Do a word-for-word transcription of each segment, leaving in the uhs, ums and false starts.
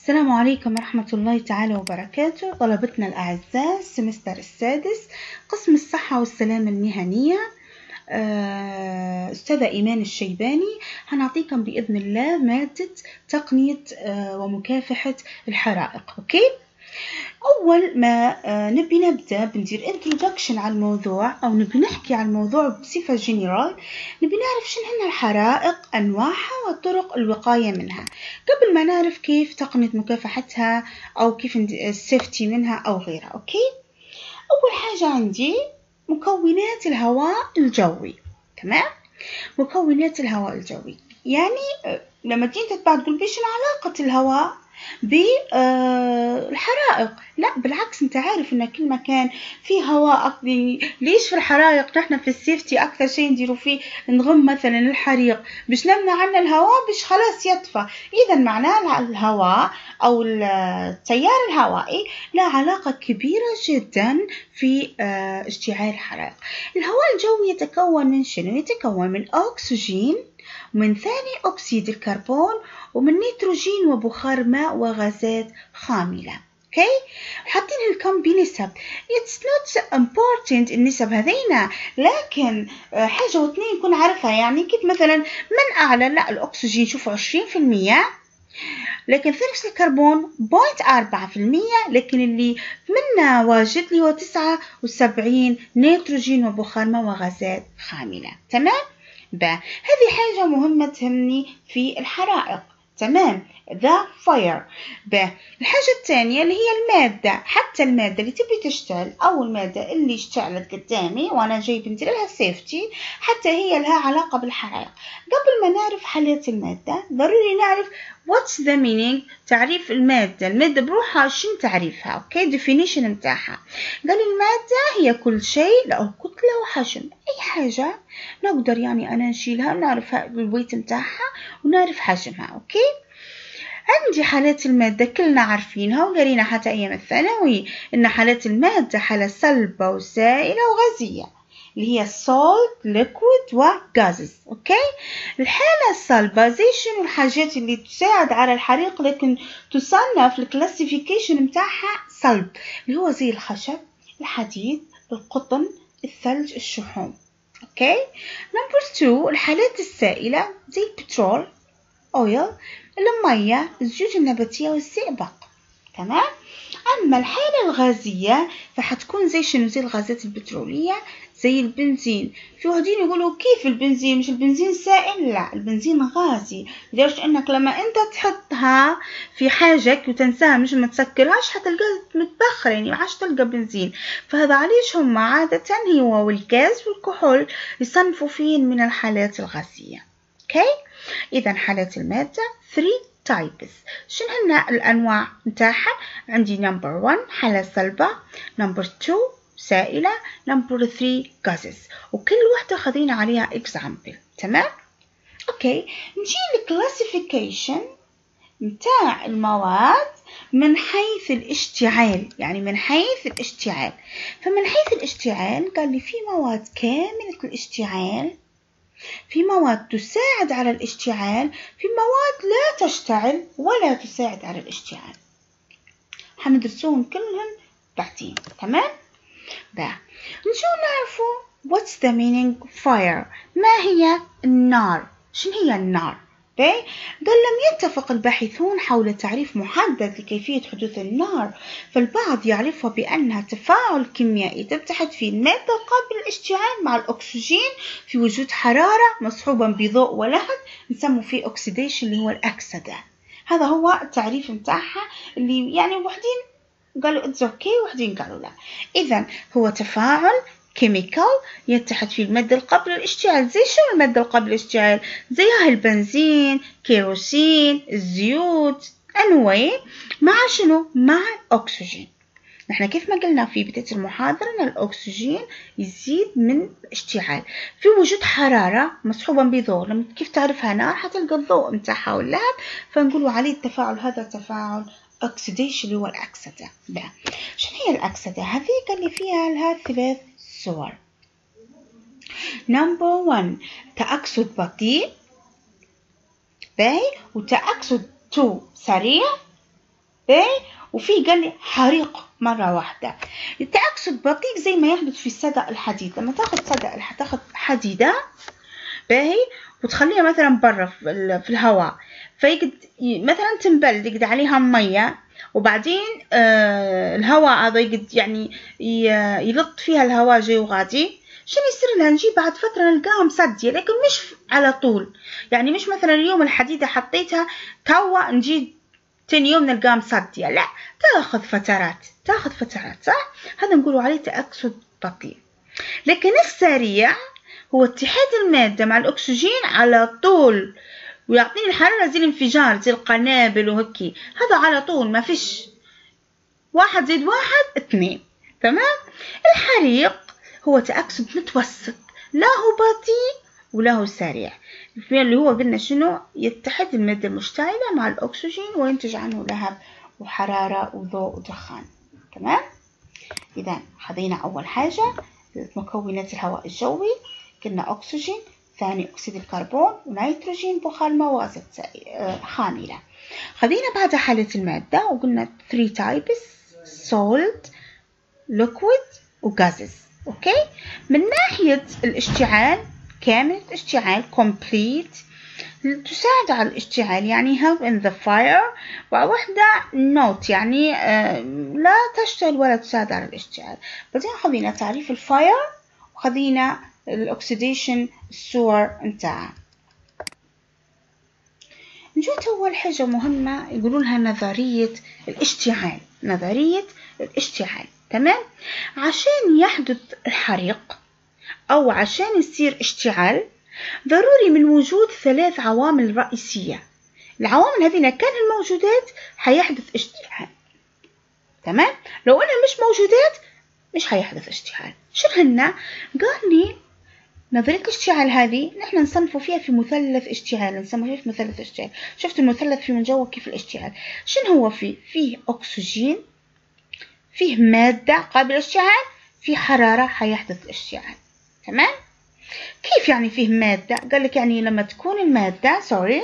السلام عليكم ورحمة الله تعالى وبركاته. طلبتنا الأعزاء السمستر السادس قسم الصحة والسلامة المهنية، أستاذة إيمان الشيباني. هنعطيكم بإذن الله مادة تقنية ومكافحة الحرائق. أوكي، أول ما نبي نبدأ بندير introduction على الموضوع أو نبي نحكي عن الموضوع بصفة جنرال. نبي نعرف شنو هن الحرائق، أنواعها وطرق الوقاية منها قبل ما نعرف كيف تقنية مكافحتها أو كيف السيفتي منها أو غيرها. أوكي، أول حاجة عندي مكونات الهواء الجوي. تمام، مكونات الهواء الجوي يعني لما تيجي تتبع تقول بيش علاقة الهواء بالحرائق؟ لا بالعكس، انت عارف ان كل مكان فيه هواء. ليش في الحرائق نحن في السيفتي اكثر شيء نديروا فيه نغم مثلا الحريق باش نمنع عنا الهواء باش خلاص يطفى. اذا معناه الهواء او التيار الهوائي له علاقة كبيرة جدا في اشتعال الحرائق. الهواء الجوي يتكون من شنو؟ يتكون من الاكسجين ومن ثاني أكسيد الكربون ومن نيتروجين وبخار ماء وغازات خاملة. اوكي، حاطين لكم بنسب. It's not important النسب هذينا، لكن حاجة واثنين نكون عارفها. يعني كيف مثلا من أعلى، لا الأكسجين شوفوا عشرين في المية، لكن ثاني أكسيد الكربون صفر فاصلة أربعة في المية، لكن اللي منا واجد اللي هو تسعة وسبعين نيتروجين وبخار ماء وغازات خاملة. تمام، با هذه حاجة مهمة تهمني في الحرائق. تمام، ذا فاير. با الحاجة الثانية اللي هي المادة، حتى المادة اللي تبي تشتغل أو المادة اللي اشتعلت قدامي وأنا جاي بندير لها سيفتي، حتى هي لها علاقة بالحرائق. قبل ما نعرف حالات المادة ضروري نعرف what's the meaning، تعريف المادة. المادة بروحها شنو تعريفها؟ اوكي، definition متاعها. قال المادة هي كل شيء له كتلة وحجم، أي حاجة نقدر يعني أنا نشيلها ونعرف الويت متاعها ونعرف حجمها. أوكي، عندي حالات المادة كلنا عارفينها وقرينا حتى أيام الثانوي إن حالات المادة حالة صلبة وسائلة وغازية اللي هي salt, liquid و gases. أوكي، الحالة الصلبة زي شنو؟ الحاجات اللي تساعد على الحريق لكن تصنف الكلاسيفيكيشن متاعها صلب، اللي هو زي الخشب، الحديد، القطن، الثلج، الشحوم. اوكي، نمبر اثنين الحالات السائلة زي البترول، اويل، المية، الزيوت النباتية والزئبق. تمام، اما الحالة الغازية فحتكون زي شنو؟ زي الغازات البترولية، زي البنزين. في واحدين يقولوا كيف البنزين؟ مش البنزين سائل؟ لا، البنزين غازي، لدرجة انك لما انت تحطها في حاجك وتنساها مش ما تسكرهاش حتلقاها متبخر، يعني ما عادش تلقى بنزين. فهذا علاش هم عادة هو والغاز والكحول يصنفوا فيه من الحالات الغازية. اوكي، اذا حالات المادة ثلاثة types. شنو هن الانواع نتاعها؟ عندي نمبر واحد حالة صلبة، نمبر اثنين سائلة، نمبر ثلاثة gases، وكل واحدة خذينا عليها example. تمام، اوكي، نجي للكلاسيفيكيشن متاع المواد من حيث الاشتعال. يعني من حيث الاشتعال، فمن حيث الاشتعال قال لي في مواد كاملة الاشتعال، في مواد تساعد على الاشتعال، في مواد لا تشتعل ولا تساعد على الاشتعال. حندرسوهم كلهم بعدين. تمام، بقى نشوف نعرفوا what's the meaning fire. ما هي النار؟ شنو هي النار؟ بقى قال لم يتفق الباحثون حول تعريف محدد لكيفية حدوث النار، فالبعض يعرفها بأنها تفاعل كيميائي تتحد فيه المادة قبل الاشتعال مع الأكسجين في وجود حرارة مصحوبا بضوء ولهب، نسمو فيه oxidation اللي هو الأكسدة. هذا هو التعريف متاعها اللي يعني وحدين قالوا it's okay وحدين قالوا لا. إذا هو تفاعل كيميكال يتحد فيه المادة قبل الاشتعال. زي شو المادة قبل الاشتعال؟ زيها البنزين، كيروسين، الزيوت، anyway مع شنو؟ مع الأكسجين. نحن كيف ما قلنا في بداية المحاضرة أن الأكسجين يزيد من الاشتعال في وجود حرارة مصحوبا بضوء. لما كيف تعرفها نار؟ حتلقى الضوء متاعها واللهب، فنقولوا عليه التفاعل هذا تفاعل oxidation اللي هو الأكسدة. بقى شنو هي الأكسدة هذه؟ قال لي فيها لها ثلاث صور. نمبر واحد تأكسد بطيء، باي، وتأكسد اثنين سريع، باهي. وفي قال لي حريق مرة واحدة. التأكسد بطيء زي ما يحدث في صدأ الحديد. لما تاخد صدأ تاخد حديدة باهي وتخليها مثلا برا في الهواء، فيقد مثلا تنبل يقد عليها مية، وبعدين آه الهواء هذا يقد يعني يلط فيها الهواء جاي وغادي، شنو يصير لها؟ نجي بعد فترة نلقاها مسدية، لكن مش على طول. يعني مش مثلا اليوم الحديدة حطيتها توا نجي تاني يوم نلقاها مسدية، لا، تاخذ فترات تاخذ فترات صح؟ هذا نقولوا عليه تأكسد بطيء. لكن السريع هو اتحاد المادة مع الأكسجين على طول، ويعطيني الحرارة زي الانفجار زي القنابل وهكي، هذا على طول ما فيش واحد زائد واحد اثنين. تمام. الحريق هو تأكسد متوسط، لا هو بطيء ولا هو سريع، اللي هو قلنا شنو؟ يتحد المادة المشتعلة مع الأكسجين وينتج عنه لهب وحرارة وضوء ودخان. تمام. إذا خذينا أول حاجة مكونات الهواء الجوي، قلنا أكسجين، ثاني أكسيد الكربون، ونيتروجين، بخار مواد خاملة. خذينا بعد حالة المادة وقلنا three types solid liquid وغازز. أوكي. من ناحية الاشتعال كامل اشتعال complete تساعد على الاشتعال يعني help in the fire، وواحدة not يعني آه لا تشتعل ولا تساعد على الاشتعال. بعدين خذينا تعريف الفاير وخذينا الاكسيديشن الصور نتاعها. نجوت أول حاجة مهمة يقولون لها نظرية الاشتعال. نظرية الاشتعال. تمام. عشان يحدث الحريق أو عشان يصير اشتعال ضروري من وجود ثلاث عوامل رئيسية. العوامل هذه كان الموجودات حيحدث اشتعال. تمام. لو أنها مش موجودات مش حيحدث اشتعال. شو هن؟ قال لي نظرية الاشتعال هذه نحن نصنفه فيها في مثلث اشتعال، نسميه في مثلث اشتعال. شفت المثلث في من جوا كيف الاشتعال؟ شنو هو فيه؟ فيه أكسجين، فيه مادة قابلة للاشتعال، فيه حرارة حيحدث اشتعال. تمام. كيف يعني فيه مادة؟ قال لك يعني لما تكون المادة سوري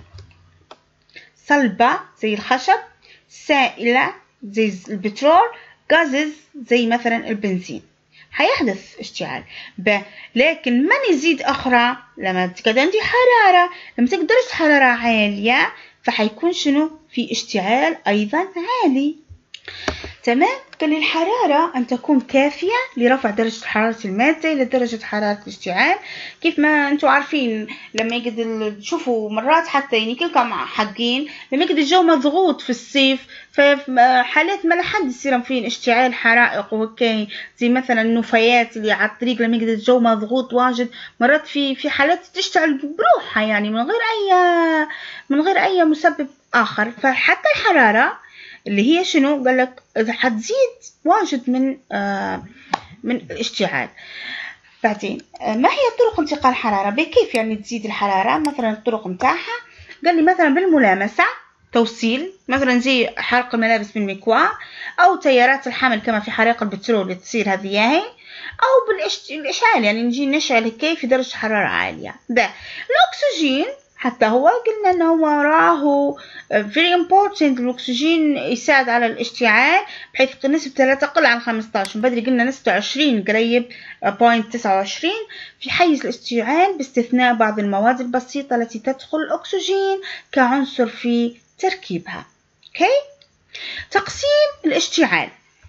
صلبة زي الخشب، سائلة زي البترول، غازز زي مثلا البنزين، حيحدث اشتعال. ب لكن من يزيد أخرى لما تقدر عندي حرارة، لما تقدرش حرارة عالية فحيكون شنو؟ في اشتعال أيضا عالي. تمام. قال لي الحرارة أن تكون كافية لرفع درجة حرارة المادة إلى درجة حرارة الاشتعال. كيف ما أنتم عارفين لما يقدر تشوفوا مرات حتى يعني كلكم حقين لما يقدر الجو مضغوط في الصيف، فحالات ما لحد يصير فيه اشتعال حرائق وهكي، زي مثلا النفايات اللي على الطريق لما يقدر الجو مضغوط واجد، مرات في في حالات تشتعل بروحها يعني من غير أي من غير أي مسبب آخر. فحتى الحرارة اللي هي شنو؟ قال لك حتزيد واجد من آه من الاشتعال. بعدين آه ما هي طرق انتقال الحرارة؟ بكيف يعني تزيد الحرارة؟ مثلا الطرق متاعها قال لي مثلا بالملامسة، توصيل مثلا زي حرق الملابس بالمكواة، أو تيارات الحمل كما في حرائق البترول اللي تصير هذه هي، أو بالإشعال يعني نجي نشعل هكي في درجة حرارة عالية. ده الأكسجين حتى هو قلنا أنه هو راه very important. الأكسجين يساعد على الاشتعال بحيث نسبته لا تقل عن خمسة عشر، بدري قلنا نسبته عشرين قريب بوينت تسعة وعشرين في حيز الاشتعال، باستثناء بعض المواد البسيطة التي تدخل الأكسجين كعنصر في تركيبها. اوكي. تقسيم الاشتعال.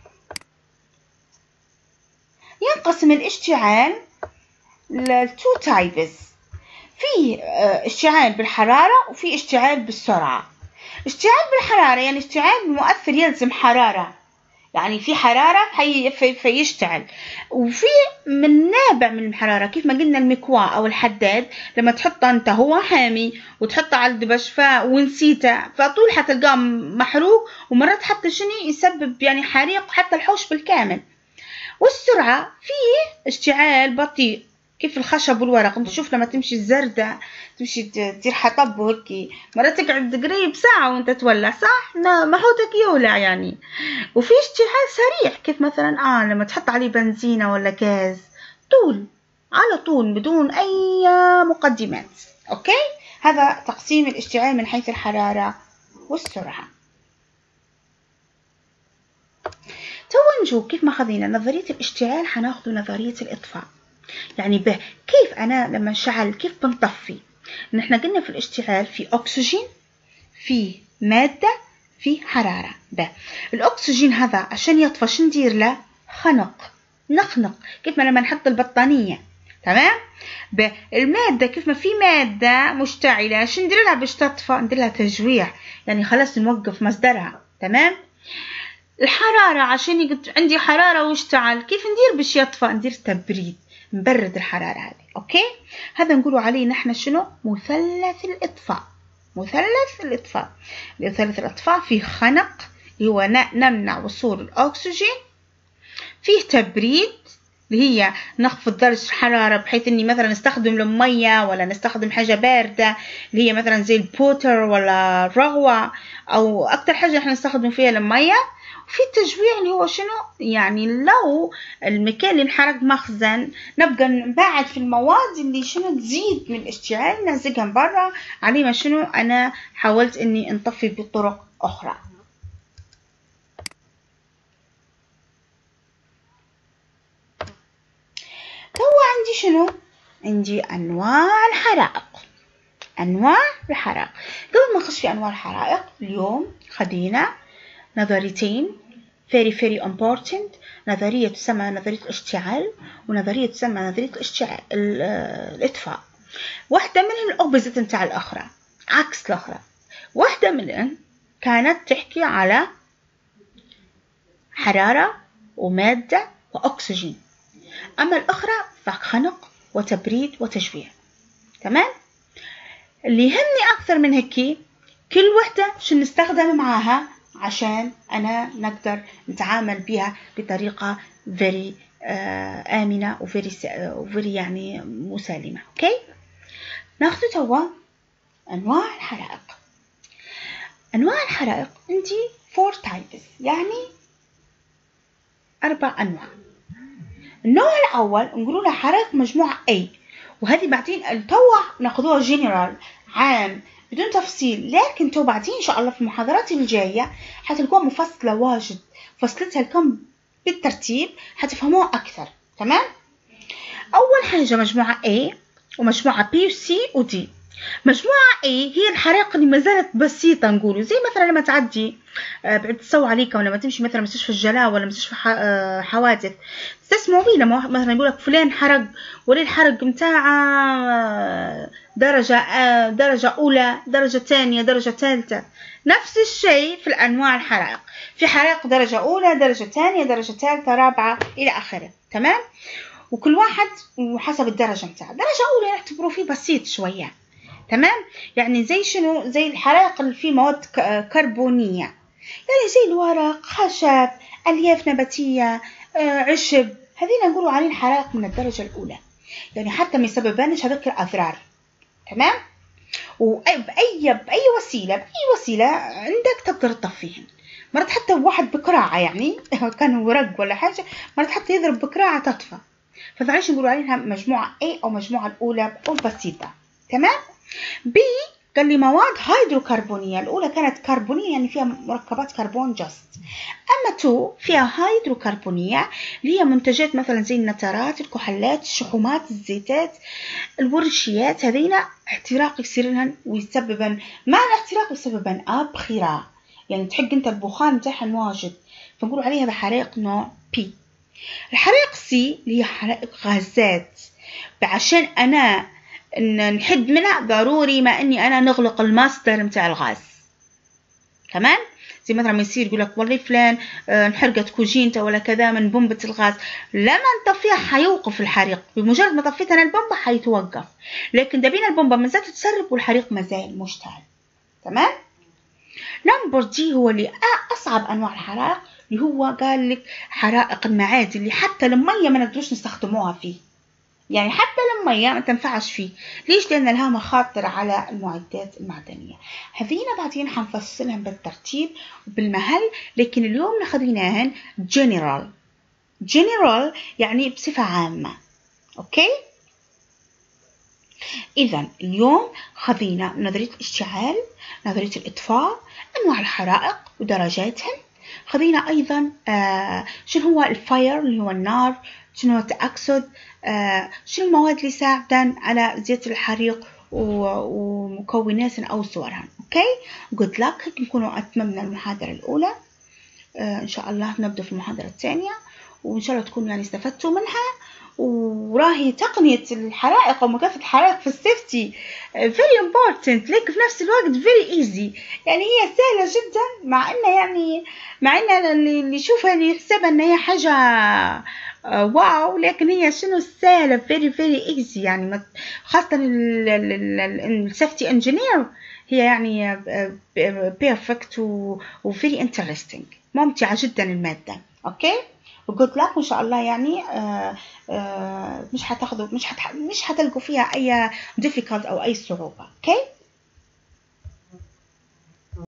ينقسم الاشتعال ل two types. في اشتعال بالحرارة وفي اشتعال بالسرعة. اشتعال بالحرارة يعني اشتعال المؤثر يلزم حرارة، يعني في حرارة حي فيشتعل، وفي من نابع من الحرارة كيف ما قلنا المكواة أو الحداد لما تحطه أنت هو حامي وتحطه على الدبش ف... ونسيته فطول حتلقاه محروق، ومرات حتى شنو يسبب يعني حريق حتى الحوش بالكامل. والسرعة فيه اشتعال بطيء كيف الخشب والورق. انت شوف لما تمشي الزردة تمشي تدير حطب وهيك مرات تقعد قريب ساعة وانت تولع صح؟ ما حوتك يولع يعني. وفي اشتعال سريع كيف مثلا اه لما تحط عليه بنزينة ولا غاز طول على طول بدون اي مقدمات. اوكي. هذا تقسيم الاشتعال من حيث الحرارة والسرعة. حنجو كيف ما خذينا نظرية الاشتعال حناخذ نظرية الإطفاء. يعني به كيف أنا لما نشعل كيف بنطفي. نحن قلنا في الاشتعال في أكسجين، في مادة، في حرارة. به الأكسجين هذا عشان يطفى شو ندير له؟ خنق، نخنق كيف ما لما نحط البطانية. تمام. به المادة كيف ما في مادة مشتعلة شو ندير لها باش تطفى؟ ندير لها تجويع، يعني خلاص نوقف مصدرها. تمام. الحرارة عشان يقد عندي حرارة واشتعل كيف ندير باش يطفى؟ ندير تبريد، نبرد الحرارة هذه. اوكي، هذا نقولوا عليه نحن شنو؟ مثلث الإطفاء. مثلث الإطفاء. مثلث الإطفاء فيه خنق اللي هو نمنع وصول الأكسجين، فيه تبريد اللي هي نخفض درجة الحرارة بحيث اني مثلا نستخدم المية ولا نستخدم حاجة باردة اللي هي مثلا زي البوتر ولا الرغوة، او اكتر حاجة احنا نستخدم فيها المية. وفي التجويع اللي هو شنو؟ يعني لو المكان اللي انحرق مخزن نبقى نبعد في المواد اللي شنو تزيد من الاشتعال ننزقها من برا، علي ما شنو انا حاولت اني انطفي بطرق اخرى. هو عندي شنو؟ عندي أنواع الحرائق. أنواع الحرائق. قبل ما نخش في أنواع الحرائق اليوم خدينا نظريتين very very important. نظرية تسمى نظرية الاشتعال، ونظرية تسمى نظرية الاشتعال الإطفاء. واحدة منهن الأوبوزيت نتاع الأخرى، عكس الأخرى. واحدة منهن كانت تحكي على حرارة ومادة وأكسجين، أما الأخرى فخنق وتبريد وتجويع. تمام. اللي يهمني أكثر من هيك كل وحدة شو نستخدم معاها عشان أنا نقدر نتعامل بها بطريقة very آه آمنة وفيري وفيري يعني مسالمة. أوكي، ناخذ توا أنواع الحرائق. أنواع الحرائق عندي four types، يعني أربع أنواع. النوع الأول نقولوا له حرائق مجموعة A، وهذه بعدين التوا ناخذوها جنرال عام بدون تفصيل، لكن تو بعدين إن شاء الله في المحاضرات الجاية حتلقوها مفصلة واجد، فصلتها لكم بالترتيب حتفهموها أكثر. تمام. أول حاجة مجموعة A ومجموعة B و C و D. مجموعة A هي الحرائق اللي ما زالت بسيطة، نقولوا زي مثلا لما تعدي بعد تسوي عليك، ولا لما تمشي مثلا مستشفى الجلاء ولا مستشفى حوادث تسمعوا بيه لما مثلا يقول لك فلان حرق، ولا الحرق متاع درجة درجة أولى، درجة ثانية، درجة ثالثة. نفس الشيء في الأنواع الحرائق، في حرائق درجة أولى، درجة ثانية، درجة ثالثة، رابعة إلى آخره. تمام. وكل واحد وحسب الدرجة متاعه. درجة أولى نعتبره فيه بسيط شوية. تمام. يعني زي شنو؟ زي الحرائق اللي فيه مواد كربونية، يعني زي الورق، خشب، ألياف نباتية، عشب، هذين نقولوا عليه حرائق من الدرجة الأولى، يعني حتى ما يسببانش هذاك الأضرار. تمام. وبأي بأي وسيلة بأي وسيلة عندك تقدر تطفيهن. مرات حتى واحد بقراعة، يعني كان ورق ولا حاجة، مرات حتى يضرب بقراعة تطفى. فمعليش نقولوا عليها مجموعة A أو مجموعة الأولى أو بسيطة. تمام. B قال لي مواد هيدروكربونية. الأولى كانت كربونية يعني فيها مركبات كربون جست، أما تو فيها هيدروكربونية اللي هي منتجات مثلا زي النترات، الكحولات، الشحومات، الزيتات، الورشيات. هذين احتراق يصير لهن ويسببن مع الاحتراق يسببن أبخرة، يعني تحق انت البخار متاعهن واجد، فنقول عليها هذا حرائق نوع P. الحرائق C اللي هي حرائق غازات، عشان أنا نحد منها ضروري ما اني انا نغلق المصدر متاع الغاز. تمام. زي مثلا ما يصير يقول لك والله فلان انحرقت كوجينته ولا كذا من بومبة الغاز، لما نطفيها حيوقف الحريق، بمجرد ما طفيت انا البومبة حيتوقف، لكن دابين البومبة مازالت تتسرب والحريق مازال مشتعل. تمام. نمبر دي هو اللي اصعب انواع الحرائق، اللي هو قال لك حرائق المعادن اللي حتى المية ما نقدروش نستخدموها فيه، يعني حتى المية ما تنفعش فيه. ليش؟ لأن لها مخاطر على المعدات المعدنية. هذينا بعدين حنفصلهم بالترتيب وبالمهل، لكن اليوم ناخذيناهن جنرال. جنرال يعني بصفة عامة. أوكي. إذا اليوم خذينا نظرية الاشتعال، نظرية الإطفاء، أنواع الحرائق ودرجاتهن، خذينا أيضا آه شنو هو الفاير اللي هو النار، شنو هو التأكسد، آه شنو المواد اللي ساعدن على زيادة الحريق ومكونات أو صورها. أوكي، good luck. نكونوا أتممنا المحاضرة الأولى. آه إن شاء الله نبدأ في المحاضرة الثانية، وإن شاء الله تكونوا يعني استفدتوا منها. وراهي تقنية الحرائق ومكافحة الحرائق في السيفتي very important، لكن في نفس الوقت very easy، يعني هي سهلة جدا، مع إنها يعني مع إن اللي يشوفها اللي يحسبها إن هي حاجة واو، لكن هي شنو سهلة very very easy، يعني خاصة السيفتي انجينير هي يعني perfect و very interesting، ممتعة جدا المادة. أوكي، وجود لك وإن شاء الله يعني آآ آآ مش هتاخدوا مش هتح... مش هتلقوا فيها أي difficult أو أي صعوبة. أوكي.